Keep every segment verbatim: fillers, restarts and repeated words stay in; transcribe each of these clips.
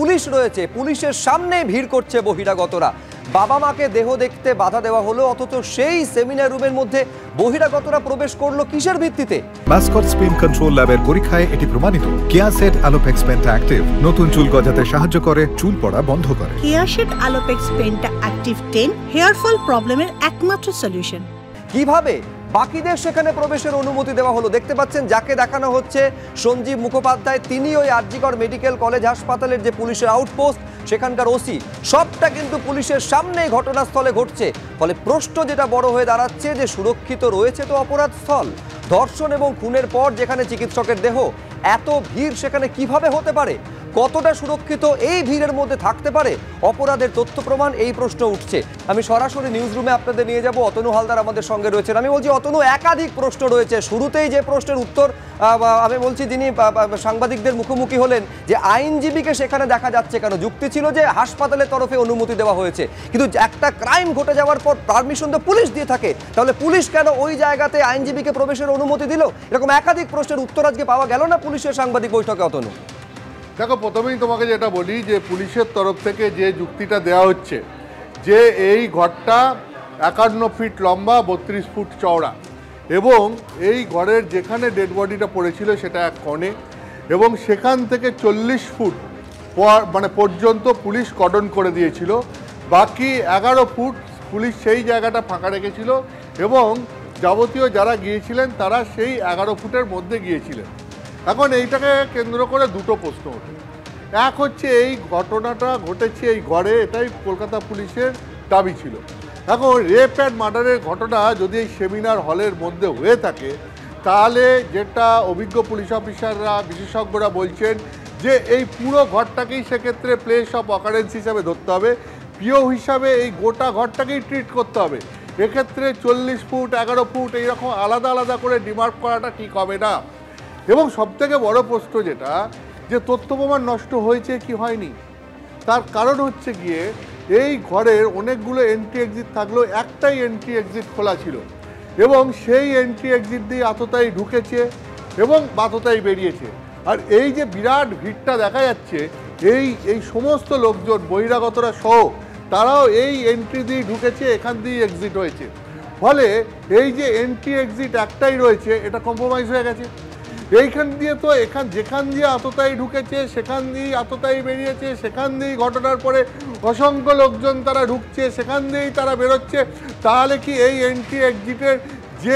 Police রয়েছে, পুলিশের সামনে ভিড় করছে বহিরাগতরা। বাবা মাকে দেহ দেখতে বাধা দেওয়া হলো, অথচ সেই সেমিনার রুমের মধ্যে বহিরাগতরা প্রবেশ করলো কিসের ভিত্তিতে? মাস্কট স্পিন কন্ট্রোল ল্যাবের পরীক্ষায় এটি প্রমাণিত। কেয়াসেট আলোপেক্স পেন্টা অ্যাক্টিভ নতুন চুল গজাতে সাহায্য করে, চুল পড়া বন্ধ করে। Keyaseth Alopex penta active ten hair fall প্রবলেমের একমাত্র সলিউশন। কিভাবে বাকিদের সেখানে প্রবেশের অনুমতি দেওয়া হলো? দেখতে পাচ্ছেন যাকে দেখানো হচ্ছে সঞ্জীব মুখোপাধ্যায়, তিনি ওই আরজিকর মেডিকেল কলেজ হাসপাতালের যে পুলিশের আউটপোস্ট সেখানকার ওসি, সবটা কিন্তু পুলিশের সামনে ঘটনাস্থলে ঘটছে। ফলে প্রশ্ন যেটা বড় হয়ে দাঁড়াচ্ছে যে সুরক্ষিত রয়েছে তো অপরাধ স্থল? ধর্ষণ এবং খুনের পর যেখানে চিকিৎসকের দেহ, এত ভিড় সেখানে কিভাবে হতে পারে? কতটা সুরক্ষিত এই ভিড়ের মধ্যে থাকতে পারে? অপরাধের তথ্য প্রমাণ, এই প্রশ্ন উঠছে। আমি সরাসরি নিউজ রুমে আপনাদের নিয়ে যাব, অতনু হালদার আমাদের সঙ্গে রয়েছেন। আমি বলছি অতনু, একাধিক প্রশ্ন রয়েছে। শুরুতেই যে প্রশ্নের উত্তর আমি বলছি, যিনি সাংবাদিকদের মুখোমুখি হলেন, যে আইনজীবীকে সেখানে দেখা যাচ্ছে কেন? যুক্তি ছিল যে হাসপাতালের তরফে অনুমতি দেওয়া হয়েছে, কিন্তু একটা ক্রাইম ঘটে যাওয়ার পর পারমিশন তো পুলিশ দিয়ে থাকে, তাহলে পুলিশ কেন ওই জায়গাতে আইনজীবীকে প্রবেশের অনুমতি দিল? এরকম একাধিক প্রশ্নের উত্তর আজকে পাওয়া গেল না পুলিশের সাংবাদিক বৈঠকে। অতনু, দেখো, প্রথমেই তোমাকে যেটা বলি যে পুলিশের তরফ থেকে যে যুক্তিটা দেওয়া হচ্ছে যে এই ঘরটা একান্ন ফিট লম্বা, বত্রিশ ফুট চওড়া, এবং এই ঘরের যেখানে ডেড বডিটা পড়েছিল সেটা এক কণে, এবং সেখান থেকে চল্লিশ ফুট মানে পর্যন্ত পুলিশ কর্ডন করে দিয়েছিল, বাকি এগারো ফুট পুলিশ সেই জায়গাটা ফাঁকা রেখেছিল, এবং যাবতীয় যারা গিয়েছিলেন তারা সেই এগারো ফুটের মধ্যে গিয়েছিলেন। এখন এইটাকে কেন্দ্র করে দুটো প্রশ্ন ওঠে। এক হচ্ছে এই ঘটনাটা ঘটেছে এই ঘরে, এটাই কলকাতা পুলিশের দাবি ছিল। এখন রেপ অ্যান্ড মার্ডারের ঘটনা যদি এই সেমিনার হলের মধ্যে হয়ে থাকে, তাহলে যেটা অভিজ্ঞ পুলিশ অফিসাররা, বিশেষজ্ঞরা বলছেন যে এই পুরো ঘরটাকেই সেক্ষেত্রে প্লেস অফ অকারেন্স হিসাবে ধরতে হবে, পিও হিসাবে এই গোটা ঘরটাকেই ট্রিট করতে হবে। এক্ষেত্রে চল্লিশ ফুট, এগারো ফুট এইরকম আলাদা আলাদা করে ডিমার্ক করাটা ঠিক হবে না। এবং সবথেকে বড় প্রশ্ন যেটা, যে তথ্য প্রমাণ নষ্ট হয়েছে কি হয়নি, তার কারণ হচ্ছে গিয়ে এই ঘরের অনেকগুলো এন্ট্রি এক্সিট থাকলেও একটাই এন্ট্রি এক্সিট খোলা ছিল, এবং সেই এন্ট্রি এক্সিট দিয়ে আততায়ী ঢুকেছে এবং আততায়ী বেরিয়েছে। আর এই যে বিরাট ভিড়টা দেখা যাচ্ছে, এই এই সমস্ত লোকজন বহিরাগতরা সহ তারাও এই এন্ট্রি দিয়ে ঢুকেছে, এখান দিয়ে এক্সিট হয়েছে। ফলে এই যে এন্ট্রি এক্সিট একটাই রয়েছে, এটা কম্প্রোমাইজ হয়ে গেছে। এইখান দিয়ে তো এখান যেখান দিয়ে আততায়ী ঢুকেছে সেখান দিয়েই আততায়ী বেরিয়েছে, সেখান দিয়েই ঘটনার পরে অসংখ্য লোকজন তারা ঢুকছে, সেখান দিয়েই তারা বেরোচ্ছে। তাহলে কি এই এন্ট্রি এক্সিটের যে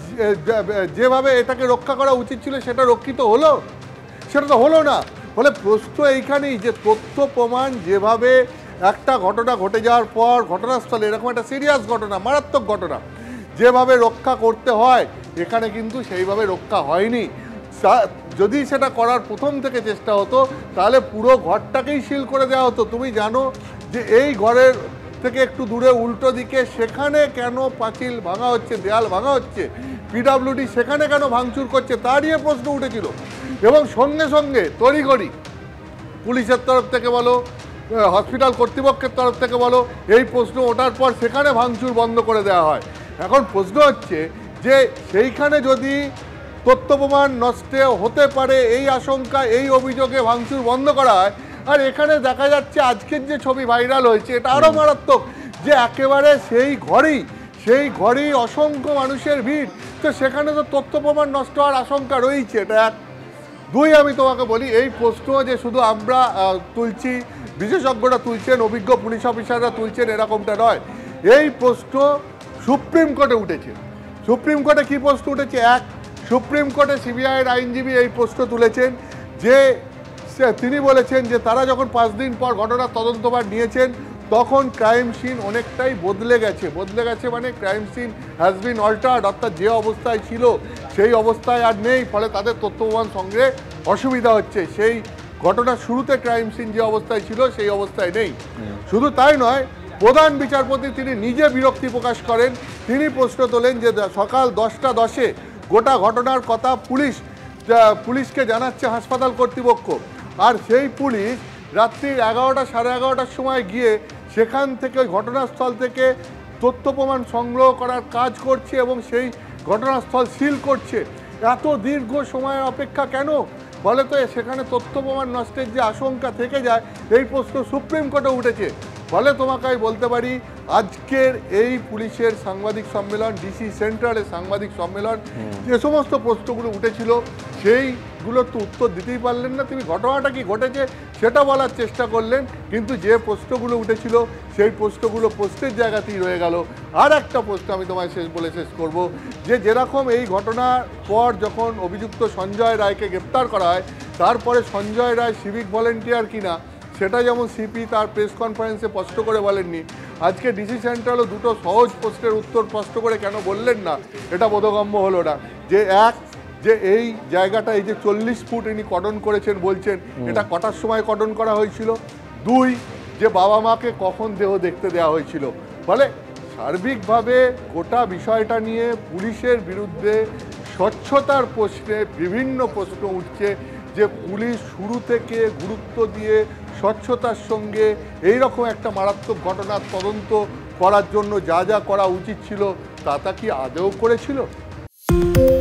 যেভাবে এটাকে রক্ষা করা উচিত ছিল সেটা রক্ষিত হলো? সেটা তো হলো না। ফলে প্রশ্ন এইখানেই যে তথ্য প্রমাণ যেভাবে একটা ঘটনা ঘটে যাওয়ার পর ঘটনাস্থলে, এরকম একটা সিরিয়াস ঘটনা, মারাত্মক ঘটনা, যেভাবে রক্ষা করতে হয় এখানে কিন্তু সেইভাবে রক্ষা হয়নি। যদি সেটা করার প্রথম থেকে চেষ্টা হতো তাহলে পুরো ঘরটাকেই সিল করে দেওয়া হতো। তুমি জানো যে এই ঘরের থেকে একটু দূরে উল্টো দিকে সেখানে কেন পাঁচিল ভাঙা হচ্ছে, দেয়াল ভাঙা হচ্ছে, পিডাব্লিউডি সেখানে কেন ভাঙচুর করছে, তা নিয়ে প্রশ্ন উঠেছিল। এবং সঙ্গে সঙ্গে তড়িঘড়ি পুলিশের তরফ থেকে বলো, হসপিটাল কর্তৃপক্ষের তরফ থেকে বলো, এই প্রশ্ন ওঠার পর সেখানে ভাঙচুর বন্ধ করে দেওয়া হয়। এখন প্রশ্ন হচ্ছে যে সেইখানে যদি তথ্য প্রমাণ নষ্ট হতে পারে এই আশঙ্কা, এই অভিযোগে ভাঙচুর বন্ধ করা হয়, আর এখানে দেখা যাচ্ছে আজকের যে ছবি ভাইরাল হয়েছে এটা আরও মারাত্মক, যে একেবারে সেই ঘরেই সেই ঘরেই অসংখ্য মানুষের ভিড়, তো সেখানে তো তথ্য প্রমাণ নষ্ট হওয়ার আশঙ্কা রয়েছে। এটা এক। দুই, আমি তোমাকে বলি, এই প্রশ্ন যে শুধু আমরা তুলছি, বিশেষজ্ঞরা তুলছেন, অভিজ্ঞ পুলিশ অফিসাররা তুলছেন, এরকমটা নয়। এই প্রশ্ন সুপ্রিম কোর্টে উঠেছে। সুপ্রিম কোর্টে কী প্রশ্ন উঠেছে? এক, সুপ্রিম কোর্টে সিবিআইয়ের আইনজীবী এই প্রশ্ন তুলেছেন যে তিনি বলেছেন যে তারা যখন পাঁচ দিন পর ঘটনার তদন্তভার নিয়েছেন তখন ক্রাইম সিন অনেকটাই বদলে গেছে। বদলে গেছে মানে crime scene has been altered, অর্থাৎ যে অবস্থায় ছিল সেই অবস্থায় আর নেই, ফলে তাদের তথ্য প্রমাণ সংগ্রহে অসুবিধা হচ্ছে। সেই ঘটনার শুরুতে ক্রাইম সিন যে অবস্থায় ছিল সেই অবস্থায় নেই। শুধু তাই নয়, প্রধান বিচারপতি তিনি নিজে বিরক্তি প্রকাশ করেন। তিনি প্রশ্ন তোলেন যে সকাল দশটা দশে গোটা ঘটনার কথা পুলিশ পুলিশকে জানাচ্ছে হাসপাতাল কর্তৃপক্ষ, আর সেই পুলিশ রাত্রির এগারোটা সাড়ে এগারোটার সময় গিয়ে সেখান থেকে ওই ঘটনাস্থল থেকে তথ্য প্রমাণ সংগ্রহ করার কাজ করছে এবং সেই ঘটনাস্থল সিল করছে। এত দীর্ঘ সময়ের অপেক্ষা কেন? ফলে তো সেখানে তথ্য প্রমাণ নষ্টের যে আশঙ্কা থেকে যায়, এই প্রশ্ন সুপ্রিম কোর্টে উঠেছে। ফলে তোমাকে আমি বলতে পারি আজকের এই পুলিশের সাংবাদিক সম্মেলন, ডিসি সেন্টারের সাংবাদিক সম্মেলন, যে সমস্ত প্রশ্নগুলো উঠেছিল সেইগুলোর তো উত্তর দিতেই পারলেন না। তিনি ঘটনাটা কি ঘটেছে সেটা বলার চেষ্টা করলেন, কিন্তু যে প্রশ্নগুলো উঠেছিল সেই প্রশ্নগুলো প্রশ্নের জায়গাতেই রয়ে গেল। আর একটা প্রশ্ন আমি তোমায় শেষ বলে শেষ করব, যে যেরকম এই ঘটনার পর যখন অভিযুক্ত সঞ্জয় রায়কে গ্রেপ্তার করা হয়, তারপরে সঞ্জয় রায় সিভিক ভলেন্টিয়ার কিনা সেটা যেমন সিপি তার প্রেস কনফারেন্সে স্পষ্ট করে বলেননি, আজকে ডিসি সেন্ট্রালও দুটো সহজ প্রশ্নের উত্তর স্পষ্ট করে কেন বললেন না, এটা বোধগম্য হলো না। যে এক, যে এই জায়গাটা এই যে চল্লিশ ফুট ইনি কর্ডন করেছেন বলছেন, এটা কটার সময় কর্ডন করা হয়েছিল? দুই, যে বাবা মাকে কখন দেহ দেখতে দেওয়া হয়েছিল? ফলে সার্বিকভাবে গোটা বিষয়টা নিয়ে পুলিশের বিরুদ্ধে স্বচ্ছতার প্রশ্নে বিভিন্ন প্রশ্ন উঠছে, যে পুলিশ শুরু থেকে গুরুত্ব দিয়ে স্বচ্ছতার সঙ্গে এই রকম একটা মারাত্মক ঘটনার তদন্ত করার জন্য যা যা করা উচিত ছিল তা তা কি আদৌ করেছিল?